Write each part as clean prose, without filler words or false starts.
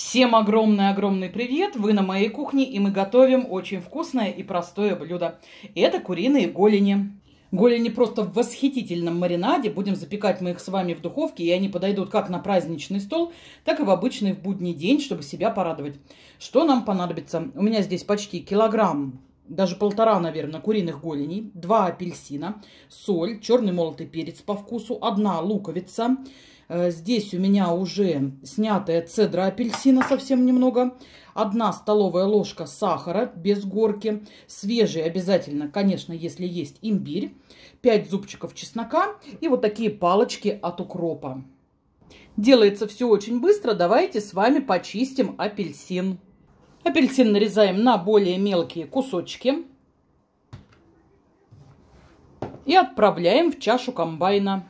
Всем огромный-огромный привет! Вы на моей кухне, и мы готовим очень вкусное и простое блюдо. Это куриные голени. Голени просто в восхитительном маринаде. Будем запекать мы их с вами в духовке, и они подойдут как на праздничный стол, так и в обычный в будний день, чтобы себя порадовать. Что нам понадобится? У меня здесь почти килограмм, даже полтора, наверное, куриных голеней, 2 апельсина, соль, черный молотый перец по вкусу, 1 луковица. Здесь у меня уже снятая цедра апельсина совсем немного. 1 столовая ложка сахара без горки. Свежий обязательно, конечно, если есть имбирь. 5 зубчиков чеснока и вот такие палочки от укропа. Делается все очень быстро. Давайте с вами почистим апельсин. Апельсин нарезаем на более мелкие кусочки. И отправляем в чашу комбайна.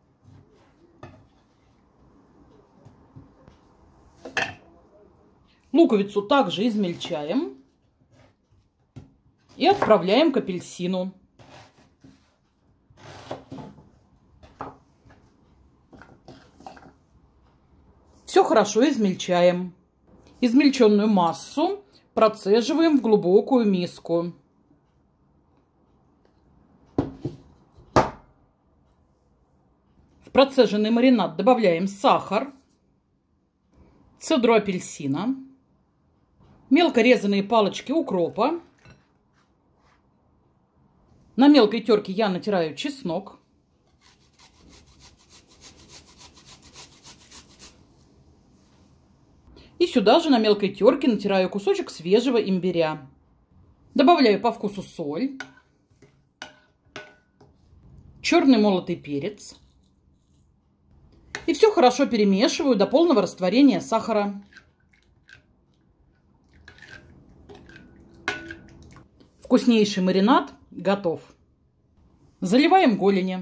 Луковицу также измельчаем и отправляем к апельсину. Все хорошо измельчаем. Измельченную массу процеживаем в глубокую миску. В процеженный маринад добавляем сахар, цедру апельсина, мелко резанные палочки укропа. На мелкой терке я натираю чеснок. И сюда же на мелкой терке натираю кусочек свежего имбиря. Добавляю по вкусу соль, черный молотый перец. И все хорошо перемешиваю до полного растворения сахара. Вкуснейший маринад готов. Заливаем голени.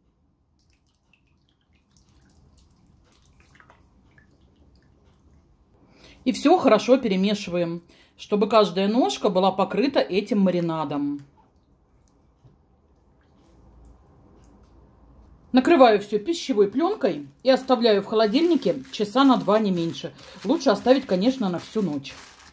И все хорошо перемешиваем, чтобы каждая ножка была покрыта этим маринадом. Накрываю все пищевой пленкой и оставляю в холодильнике часа на 2, не меньше. Лучше оставить, конечно, на всю ночь.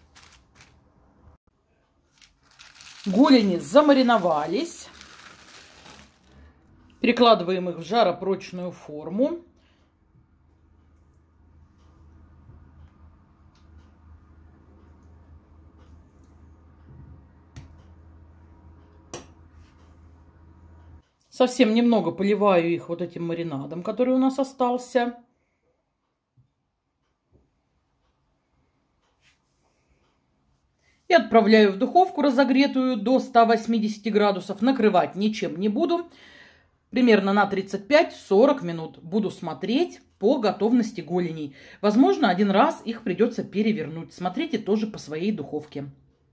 Голени замариновались. Перекладываем их в жаропрочную форму. Совсем немного поливаю их вот этим маринадом, который у нас остался. И отправляю в духовку разогретую до 180 градусов. Накрывать ничем не буду. Примерно на 35-40 минут буду смотреть по готовности голеней. Возможно, один раз их придется перевернуть. Смотрите тоже по своей духовке.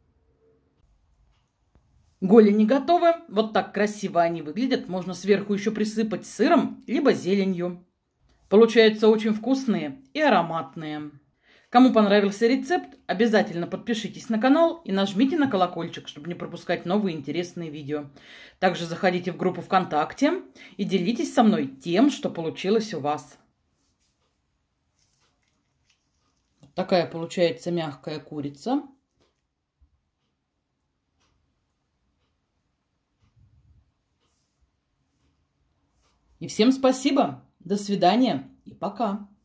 Голени готовы. Вот так красиво они выглядят. Можно сверху еще присыпать сыром, либо зеленью. Получаются очень вкусные и ароматные. Кому понравился рецепт, обязательно подпишитесь на канал и нажмите на колокольчик, чтобы не пропускать новые интересные видео. Также заходите в группу ВКонтакте и делитесь со мной тем, что получилось у вас. Вот такая получается мягкая курица. И всем спасибо, до свидания и пока.